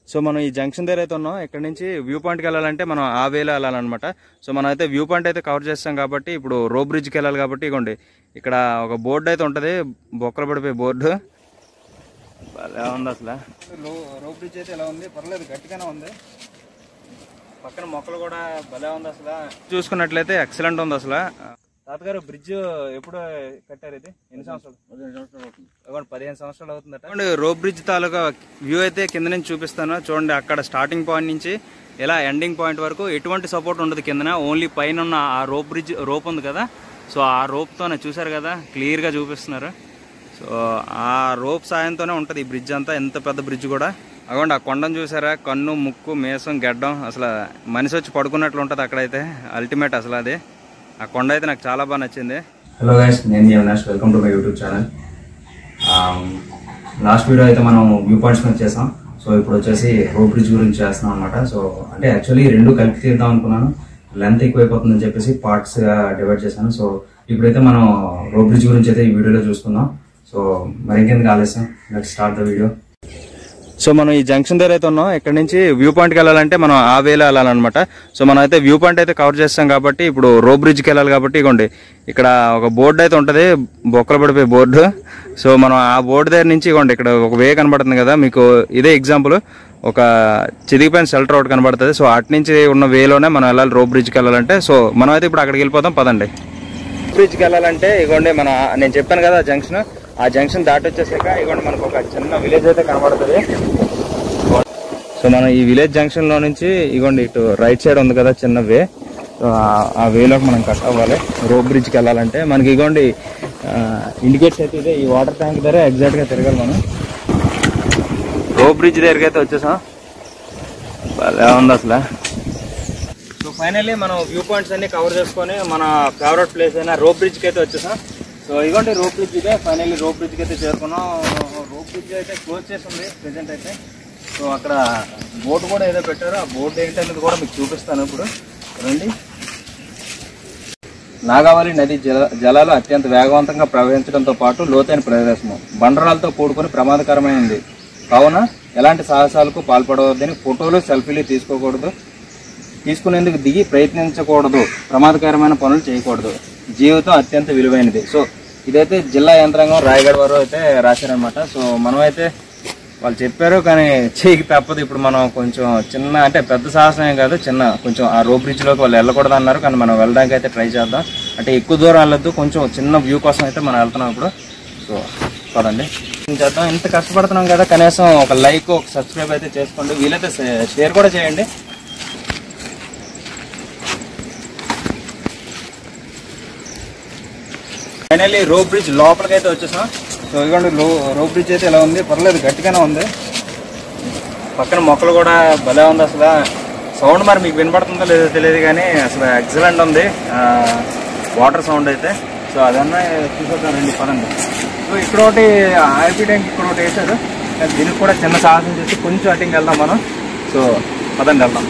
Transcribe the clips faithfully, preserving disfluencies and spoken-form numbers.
So మనం ఈ junction దగ్గర అయితే ఉన్నాం. ఇక్కడ నుంచి వ్యూ పాయింట్కి వెళ్ళాలంటే మనం ఆ వేలో వెళ్ళాలన్నమాట. సో మనం అయితే వ్యూ పాయింట్ అయితే కవర్ చేస్తాం కాబట్టి ఇప్పుడు రో బ్రిడ్జ్కి వెళ్ళాలి కాబట్టి ఇగోండి ఇక్కడ ఒక బోర్డు అయితే ఉంటుంది, బొక్కలు పడిపోయే బోర్డు. ఎలా ఉంది అసలు రో బ్రిడ్జ్ అయితే ఎలా ఉంది, పర్లేదు గట్టిగానే ఉంది. పక్కన మొక్కలు కూడా భలే ఉంది అసలు. చూసుకున్నట్లయితే ఎక్సలెంట్ ఉంది అసలు. తాతగారు బ్రిడ్జ్ ఎప్పుడు కట్టారు, ఇది ఎన్ని సంవత్సరాలు? పదిహేను సంవత్సరాలు అవుతుందట. చూడండి రో బ్రిడ్జ్ తాలూకా వ్యూ అయితే కింద నుంచి చూపిస్తాను. చూడండి అక్కడ స్టార్టింగ్ పాయింట్ నుంచి ఇలా ఎండింగ్ పాయింట్ వరకు ఎటువంటి సపోర్ట్ ఉండదు కిందన, ఓన్లీ పైన ఉన్న ఆ రోప్ బ్రిడ్జ్ రోప్ ఉంది కదా, సో ఆ రోప్తోనే చూసారు కదా క్లియర్గా చూపిస్తున్నారు. సో ఆ రోప్ సాయంతోనే ఉంటుంది ఈ బ్రిడ్జ్ అంతా, ఎంత పెద్ద బ్రిడ్జ్ కూడా. అగోండి ఆ కొండను చూసారా, కన్ను ముక్కు మేసం గెడ్డం, అసలు మనిషి వచ్చి పడుకున్నట్లు ఉంటుంది అక్కడైతే. అల్టిమేట్ అసలు అది, ఆ కొండ అయితే నాకు చాలా బాగా నచ్చింది. హలో గైస్, నేను Avinash, welcome to my YouTube channel. Last video అయితే మనం వ్యూ పాయింట్స్ మీద చేసాం. సో ఇప్పుడు వచ్చేసి రో బ్రిడ్జ్ గురించి చేస్తున్నాం అనమాట. సో అంటే యాక్చువల్లీ రెండు కలిపి తీద్దాం అనుకున్నాను, లెంత్ ఎక్కువైపోతుందని చెప్పేసి పార్ట్స్ గా డివైడ్ చేశాను. సో ఇప్పుడైతే మనం రో బ్రిడ్జ్ గురించి అయితే ఈ వీడియోలో చూసుకుందాం. సో మరి ఇంకెందుకు ఆలస్యం, let's start the video. So మనం ఈ జంక్షన్ దగ్గర అయితే ఉన్నాం. ఇక్కడ నుంచి వ్యూ పాయింట్కి వెళ్ళాలంటే మనం ఆ వేలో వెళ్ళాలన్నమాట. సో మనం అయితే వ్యూ పాయింట్ అయితే కవర్ చేస్తాం కాబట్టి ఇప్పుడు రో బ్రిడ్జ్కి వెళ్ళాలి కాబట్టి ఇగోండి ఇక్కడ ఒక బోర్డు అయితే ఉంటుంది, బొక్కలు పడిపోయే బోర్డు. సో మనం ఆ బోర్డు దగ్గర నుంచి ఇగోండి ఇక్కడ ఒక వే కనబడుతుంది కదా మీకు, ఇదే ఎగ్జాంపుల్. ఒక చిదిగిపోయిన షెల్టర్ అవుట్ కనబడుతుంది. సో అటు నుంచి ఉన్న వేలోనే మనం వెళ్ళాలి రో బ్రిడ్జ్కి వెళ్ళాలంటే. సో మనం అయితే ఇప్పుడు అక్కడికి వెళ్ళిపోతాం, పదండి. బ్రిడ్జ్కి వెళ్ళాలంటే ఇగోండి మన నేను చెప్పాను కదా జంక్షన్, ఆ జంక్షన్ దాటి వచ్చేసాక ఇగోండి మనకు ఒక చిన్న విలేజ్ అయితే కనబడుతుంది. సో మనం ఈ విలేజ్ జంక్షన్ లో నుంచి ఇగోండి ఇటు రైట్ సైడ్ ఉంది కదా చిన్న వే, సో ఆ వేలోకి మనం కట్ అవ్వాలి రో బ్రిడ్జ్కి వెళ్ళాలంటే. మనకి ఇగోండి ఇండికేట్స్ అయితే ఇదే, ఈ వాటర్ ట్యాంక్ దగ్గర ఎగ్జాక్ట్ గా తిరగాలి మనం. రో బ్రిడ్జ్ దగ్గరికి అయితే వచ్చేసాం, ఎలా ఉంది అసలు. సో ఫైనల్లీ మనం వ్యూ పాయింట్స్ అన్ని కవర్ చేసుకొని మన ఫేవరెట్ ప్లేస్ అయిన రో బ్రిడ్జ్కి అయితే వచ్చేసాం. సో ఇవ్వండి రో బ్రిడ్జ్ ఇదే, ఫైనల్లీ రో బ్రిడ్జ్కి అయితే చేరుకున్నాం. రో బ్రిడ్జ్ అయితే క్లోజ్ చేసి ఉంది ప్రెజెంట్ అయితే. సో అక్కడ బోర్డు కూడా ఏదో పెట్టారు, ఆ బోర్డు ఏంటనేది కూడా మీకు చూపిస్తాను ఇప్పుడు రండి. నాగావళి నది జల జలాలు అత్యంత వేగవంతంగా ప్రవహించడంతో పాటు లోతైన ప్రదేశము, బండరాలతో కూడుకొని ప్రమాదకరమైనది కావున ఎలాంటి సాహసాలకు పాల్పడవద్దని, ఫోటోలు సెల్ఫీలు తీసుకోకూడదు, తీసుకునేందుకు దిగి ప్రయత్నించకూడదు, ప్రమాదకరమైన పనులు చేయకూడదు, జీవితం అత్యంత విలువైనది. సో ఇదైతే జిల్లా యంత్రాంగం రాయగఢ్ వారు అయితే రాశారనమాట. సో మనం అయితే వాళ్ళు చెప్పారు కానీ చేయకి తప్పదు. ఇప్పుడు మనం కొంచెం చిన్న అంటే పెద్ద సాహసమే కాదు, చిన్న కొంచెం ఆ రో బ్రిడ్జ్లోకి వాళ్ళు వెళ్ళకూడదు అన్నారు, కానీ మనం వెళ్ళడానికి అయితే ట్రై చేద్దాం. అంటే ఎక్కువ దూరం వెళ్ళొద్దు, కొంచెం చిన్న వ్యూ కోసం అయితే మనం వెళ్తున్నాం ఇప్పుడు. సో పదండి చేద్దాం. ఇంత కష్టపడుతున్నాం కదా, కనీసం ఒక లైక్ ఒక సబ్స్క్రైబ్ అయితే చేసుకోండి, వీలైతే షేర్ కూడా చేయండి. ఫైనల్లీ రో బ్రిడ్జ్ లోపలికి అయితే వచ్చేసాం. సో ఇదిగోండి రో రో బ్రిడ్జ్ అయితే ఎలా ఉంది, పర్లేదు గట్టిగానే ఉంది. పక్కన మొక్కలు కూడా భలే ఉంది అసలు. సౌండ్ మరి మీకు వినపడుతుందో లేదో తెలియదు కానీ అసలు ఎక్సలెంట్ ఉంది వాటర్ సౌండ్ అయితే. సో అదన్నా చూసేద్దాం రండి, పదండి. సో ఇక్కడ ఒకటి ఆర్పీ ట్యాంక్ ఇక్కడ ఒకటి వేసారు, దీనికి కూడా చిన్న సాహసం చేసి కొంచెం అటింగ్ వెళ్దాం మనం. సో పదండి వెళ్దాం.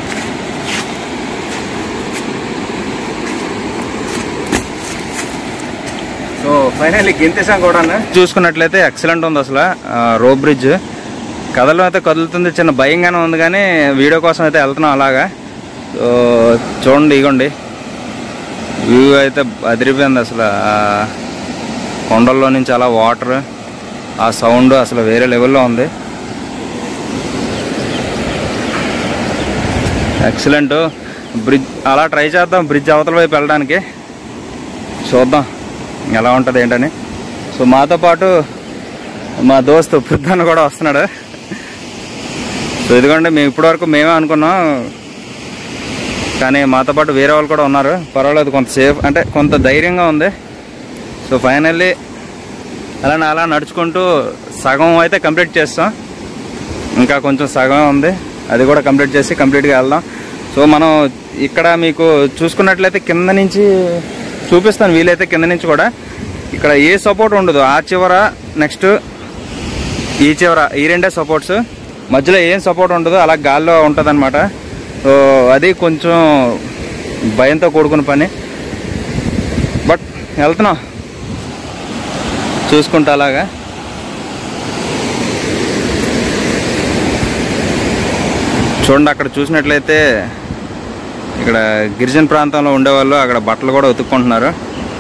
సో ఫైనల్లీ గింతేసాం కూడా. చూసుకున్నట్లయితే ఎక్సలెంట్ ఉంది అసలు రో బ్రిడ్జ్. కదలం అయితే కదులుతుంది, చిన్న భయంగానే ఉంది కానీ వీడియో కోసం అయితే వెళ్తున్నాం అలాగా. సో చూడండి ఇగోండి వ్యూ అయితే అదిరిపోయింది అసలు. కొండల్లో నుంచి అలా వాటర్, ఆ సౌండ్ అసలు వేరే లెవెల్లో ఉంది. Excellent bridge. అలా ట్రై చేద్దాం బ్రిడ్జ్ అవతల వైపు వెళ్ళడానికి, చూద్దాం ఎలా ఉంటుంది ఏంటని. సో మాతో పాటు మా దోస్తు పుద్దన్న కూడా వస్తున్నాడు. సో ఇదిగోండి మేము ఇప్పటివరకు మేమే అనుకున్నాం, కానీ మాతో పాటు వేరే వాళ్ళు కూడా ఉన్నారు. పర్వాలేదు, కొంత సేఫ్ అంటే కొంత ధైర్యంగా ఉంది. సో ఫైనల్లీ అలా అలా నడుచుకుంటూ సగం అయితే కంప్లీట్ చేస్తాం, ఇంకా కొంచెం సగం ఉంది, అది కూడా కంప్లీట్ చేసి కంప్లీట్గా వెళ్దాం. సో మనం ఇక్కడ మీకు చూసుకున్నట్లయితే కింద నుంచి చూపిస్తాను, వీలైతే కింద నుంచి కూడా. ఇక్కడ ఏ సపోర్ట్ ఉండదు, ఆ చివర నెక్స్ట్ ఈ చివర ఈ రెండే సపోర్ట్స్, మధ్యలో ఏం సపోర్ట్ ఉండదు, అలా గాల్లో ఉంటుంది అనమాట. సో అది కొంచెం భయంతో కూడుకున్న పని, బట్ వెళ్తున్నాం చూసుకుంటా అలాగా. చూడండి అక్కడ చూసినట్లయితే ఇక్కడ గిరిజన ప్రాంతంలో ఉండేవాళ్ళు అక్కడ బట్టలు కూడా ఉతుక్కుంటున్నారు.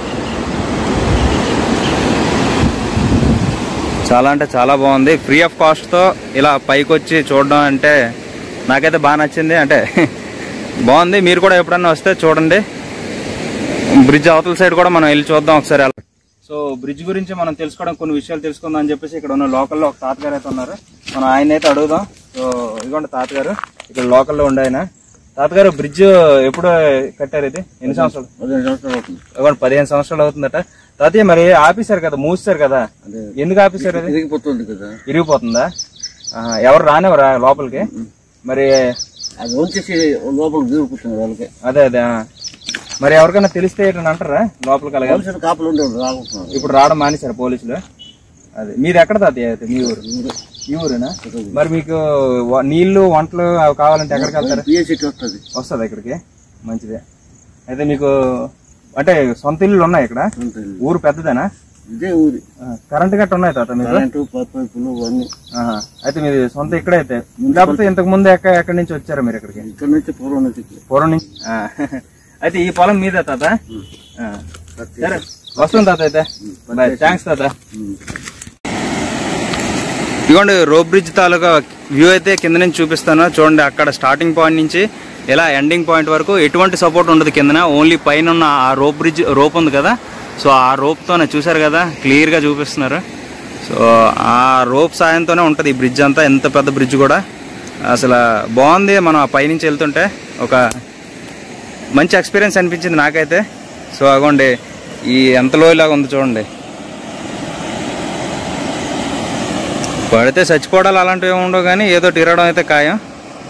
చాలా అంటే చాలా బాగుంది. ఫ్రీ ఆఫ్ కాస్ట్తో ఇలా పైకి వచ్చి చూడడం అంటే నాకైతే బాగా నచ్చింది. అంటే బాగుంది. మీరు కూడా ఎప్పుడన్నా వస్తే చూడండి. బ్రిడ్జ్ అవతల సైడ్ కూడా మనం వెళ్ళి చూద్దాం ఒకసారి. సో బ్రిడ్జ్ గురించి మనం తెలుసుకోవడం, కొన్ని విషయాలు తెలుసుకుందాం అని చెప్పేసి ఇక్కడ ఉన్న లోకల్లో ఒక తాతగారు అయితే ఉన్నారు. మనం ఆయన అయితే అడుగుదాం. సో ఇదిగోండి తాతగారు, ఇక్కడ లోకల్లో ఉండే ఆయన. తాతగారు, బ్రిడ్జ్ ఎప్పుడు కట్టారు? ఇది ఎన్ని సంవత్సరాలు? ఇదిగోండి పదిహేను సంవత్సరాలు అవుతుందట. తాతయ్య మరి ఆపేశారు కదా, మూసారు కదా, ఎందుకు ఆపేశారు? అది ఇరిగిపోతుంది కదా. ఇరిగిపోతుందా? ఎవరు రానివరా లోపలికి? మరి అది వచ్చేసి లోపలికి దిగిపోతుంది వాళ్ళకి. అదే అదే మరి ఎవరికైనా తెలిస్తే ఏంటని అంటారా లోపలికి? అలాగే కాపులు ఉండేవాళ్ళు రాకుంటున్నారు. ఇప్పుడు రావడం మానేశారు పోలీసులు. అదే మీది ఎక్కడ తాతయ్య? అయితే మీ ఊరు? ఈ ఊరేనా? మరి మీకు నీళ్లు వంటలు అవి కావాలంటే ఎక్కడికి వెళ్తారు? వస్తుంది వస్తుంది ఇక్కడికి. మంచిదే. అయితే మీకు అంటే సొంత ఇల్లు ఉన్నాయి ఇక్కడ? ఊరు పెద్దదేనా? ఇదే ఊరి. కరెంట్ గట్ట ఉన్నాయి తాత మీకు? పైపులు అన్ని. అయితే మీది సొంత ఇక్కడైతే, లేకపోతే ఇంతకు ముందు ఎక్కడ ఎక్కడి నుంచి వచ్చారా మీరు ఇక్కడికి? ఇక్కడ నుంచి పూర్వం నుంచి. పూర్వం నుంచి. అయితే ఈ పొలం మీదే తాత? సరే వస్తుంది తాత. అయితే థ్యాంక్స్ తాత. ఇదిగోండి రోప్ బ్రిడ్జ్ తాలూకా వ్యూ అయితే కింద నుంచి చూపిస్తాను. చూడండి అక్కడ స్టార్టింగ్ పాయింట్ నుంచి ఇలా ఎండింగ్ పాయింట్ వరకు ఎటువంటి సపోర్ట్ ఉండదు కిందన. ఓన్లీ పైన ఉన్న ఆ రోప్ బ్రిడ్జ్ రోప్ ఉంది కదా, సో ఆ రోప్తోనే చూసారు కదా క్లియర్గా చూపిస్తున్నారు. సో ఆ రోప్ సాయంతోనే ఉంటుంది ఈ బ్రిడ్జ్ అంతా. ఎంత పెద్ద బ్రిడ్జ్ కూడా అసలు బాగుంది. మనం ఆ పైనుంచి వెళ్తుంటే ఒక మంచి ఎక్స్పీరియన్స్ అనిపించింది నాకైతే. సో అగోండి ఈ ఎంత లోయలాగా ఉంది చూడండి. పడితే చచ్చిపోవడాలు అలాంటివి ఏమి ఉండవు, కానీ ఏదో తిరగడం అయితే ఖాయం.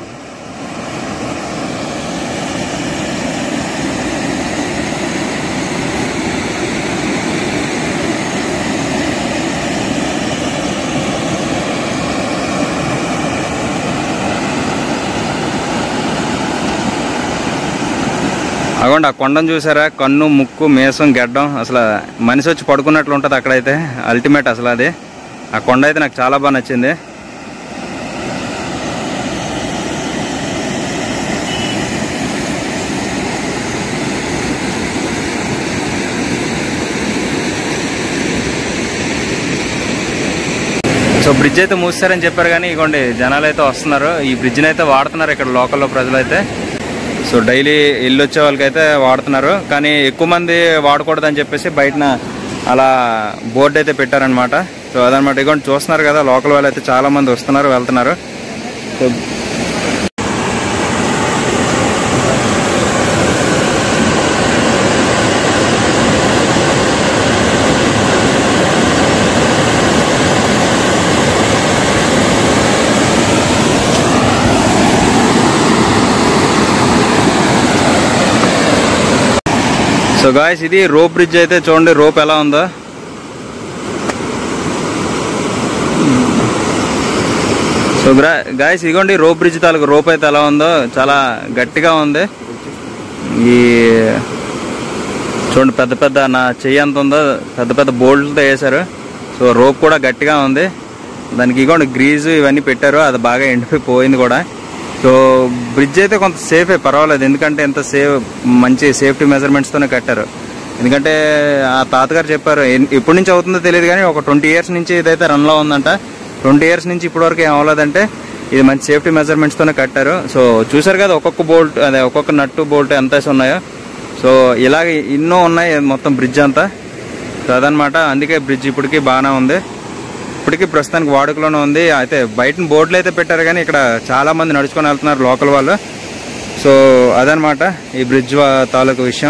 అగోండి ఆ కొండను చూసారా? కన్ను, ముక్కు, మీసం, గెడ్డం, అసలు మనిషి వచ్చి పడుకున్నట్లు ఉంటుంది అక్కడైతే. అల్టిమేట్ అసలు అది. ఆ కొండ అయితే నాకు చాలా బాగా నచ్చింది. సో బ్రిడ్జ్ అయితే మూసారని చెప్పారు, కానీ ఇగోండి జనాలు అయితే వస్తున్నారు. ఈ బ్రిడ్జ్ని అయితే వాడుతున్నారు ఇక్కడ లోకల్లో ప్రజలు అయితే. సో డైలీ ఇల్లు వచ్చే వాళ్ళకైతే వాడుతున్నారు, కానీ ఎక్కువ మంది వాడకూడదని చెప్పేసి బయటన అలా బోర్డు అయితే పెట్టారనమాట. సో అదనమాట. ఇగోండి చూస్తున్నారు కదా, లోకల్ వాళ్ళు అయితే చాలా మంది వస్తున్నారు, వెళ్తున్నారు. సో సో గాయస్ ఇది రోప్ బ్రిడ్జ్ అయితే చూడండి, రోప్ ఎలా ఉందో. సో గాయస్ ఇదిగోండి రోప్ బ్రిడ్జ్ తాలూకు రోప్ అయితే ఎలా ఉందో, చాలా గట్టిగా ఉంది. ఈ చూడండి పెద్ద పెద్ద నా చెయ్యి ఎంత ఉందో పెద్ద పెద్ద బోల్డ్లతో వేశారు. సో రోప్ కూడా గట్టిగా ఉంది. దానికి ఇగోండి గ్రీజు ఇవన్నీ పెట్టారు, అది బాగా ఎండిపోయి పోయింది కూడా. సో బ్రిడ్జ్ అయితే కొంత సేఫే, పర్వాలేదు. ఎందుకంటే ఎంత సేఫ్, మంచి సేఫ్టీ మెజర్మెంట్స్తోనే కట్టారు. ఎందుకంటే ఆ తాతగారు చెప్పారు, ఎప్పటి నుంచి అవుతుందో తెలియదు కానీ ఒక ట్వంటీ ఇయర్స్ నుంచి ఇదైతే రన్లో ఉందంట. ట్వంటీ ఇయర్స్ నుంచి ఇప్పటివరకు ఏం అవ్వలేదంటే ఇది మంచి సేఫ్టీ మెజర్మెంట్స్తోనే కట్టారు. సో చూసారు కదా ఒక్కొక్క బోల్ట్, అదే ఒక్కొక్క నట్టు బోల్ట్ ఎంత ఉన్నాయో. సో ఇలాగ ఎన్నో ఉన్నాయి మొత్తం బ్రిడ్జ్ అంతా. సో అదనమాట. అందుకే బ్రిడ్జ్ ఇప్పటికీ బాగానే ఉంది, ఇప్పటికీ ప్రస్తుతానికి వాడుకలోనే ఉంది. అయితే బయట బోర్డులు అయితే పెట్టారు, కానీ ఇక్కడ చాలా మంది నడుచుకొని వెళ్తున్నారు లోకల్ వాళ్ళు. సో అదనమాట ఈ బ్రిడ్జ్ తాలూకు విషయం.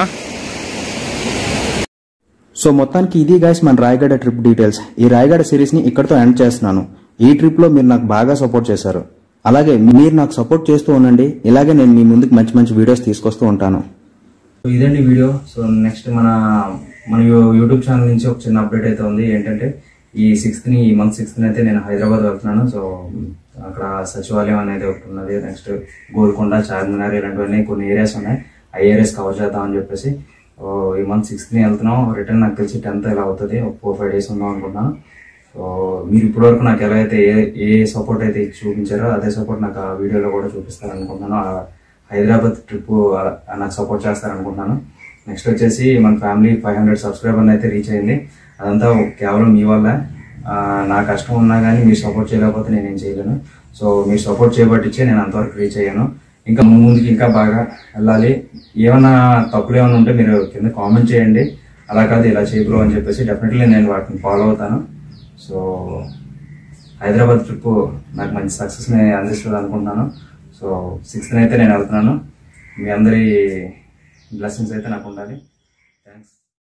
సో మొత్తానికి ఇది గైస్ మన రాయగడ ట్రిప్ డీటెయిల్స్. ఈ రాయగడ సిరీస్ ని ఇక్కడతో ఎండ్ చేస్తున్నాను. ఈ ట్రిప్ లో మీరు నాకు బాగా సపోర్ట్ చేశారు, అలాగే మీరు నాకు సపోర్ట్ చేస్తూ ఉండండి. ఇలాగే నేను మీ ముందుకు మంచి మంచి వీడియోస్ తీసుకొస్తూ ఉంటాను. ఇదండి వీడియో. సో నెక్స్ట్ మన మన యూట్యూబ్ ఛానల్ నుంచి ఒక చిన్న అప్డేట్ అయితే ఉంది. ఏంటంటే ఈ సిక్స్త్ ని ఈ మంత్ సిక్స్త్ అయితే నేను హైదరాబాద్ వెళ్తున్నాను. సో అక్కడ సచివాలయం అనేది ఒకటి ఉన్నది. నెక్స్ట్ గోల్కొండ, చార్మినార్ ఇలాంటివన్నీ కొన్ని ఏరియాస్ ఉన్నాయి. ఆ ఏరియాస్ కవర్ చేద్దామని చెప్పేసి ఈ మంత్ సిక్స్త్ ని వెళ్తున్నాం. రిటర్న్ నాకు తెలిసి టెన్త్ ఇలా అవుతుంది. ఒక ఫోర్ ఫైవ్ డేస్ ఉందాం అనుకుంటున్నాను. సో సో మీరు ఇప్పటివరకు నాకు ఎలా అయితే ఏ ఏ సపోర్ట్ అయితే ఇచ్చి చూపించారో అదే సపోర్ట్ నాకు ఆ వీడియోలో కూడా చూపిస్తారనుకుంటున్నాను. ఆ హైదరాబాద్ ట్రిప్ నాకు సపోర్ట్ చేస్తారనుకుంటున్నాను. నెక్స్ట్ వచ్చేసి మన ఫ్యామిలీ ఫైవ్ హండ్రెడ్ సబ్స్క్రైబర్ అయితే రీచ్ అయింది. అదంతా కేవలం మీ వల్ల. నా కష్టం ఉన్నా కానీ మీరు సపోర్ట్ చేయలేకపోతే నేనేం చేయలేను. సో మీరు సపోర్ట్ చేయబట్టించే నేను అంతవరకు రీచ్ అయ్యాను. ఇంకా ముందుకి ఇంకా బాగా వెళ్ళాలి. ఏమైనా తప్పులు ఏమైనా ఉంటే మీరు కింద కామెంట్ చేయండి. అలా కాదు ఇలా చేయబో అని చెప్పేసి డెఫినెట్లీ నేను వాటిని ఫాలో అవుతాను. సో హైదరాబాద్ ట్రిప్ నాకు మంచి సక్సెస్ని అందిస్తుంది అనుకుంటున్నాను. సో సిక్స్త్ అయితే నేను వెళ్తున్నాను. మీ అందరి బ్లెస్సింగ్స్ అయితే నాకు ఉండాలి. థ్యాంక్స్.